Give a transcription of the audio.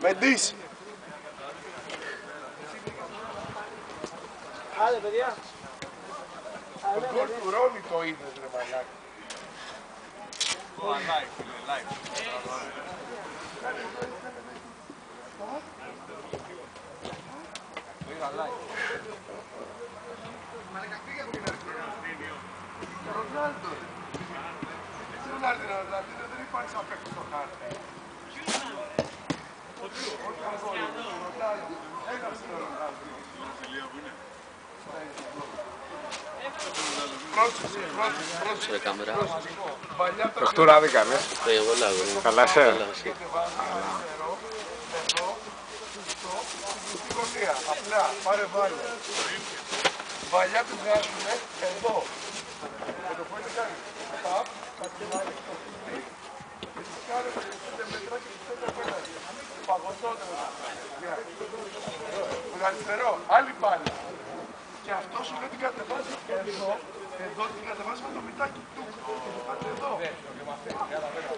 Μεντής. Άντε παιδιά. Το γκολ του Ρόνι το είδες ρε μαλάκα. Live. Ρονάλντο. Ρονάλντο δεν υπάρχει απ' έξω στο χάρτη. Πρόσεχε κάμερα. Προχτούρα δεν κάνεις. Καλά είσαι. Απλά πάρε βάλε. Βαλιά του βγάζουνε εδώ. Και το πότε κάνει. Παπ, κατεβάζει το κουτί. Και τους κάνε 5 μέτρα και τους 5 απέναντι. Παγωτώνε μετά. Με αριστερό, άλλη πάλι. Και αυτό σου λέει την κατεβάζει εδώ. Εδώ την κατεβάζει με το μητάκι του. Πάτε εδώ.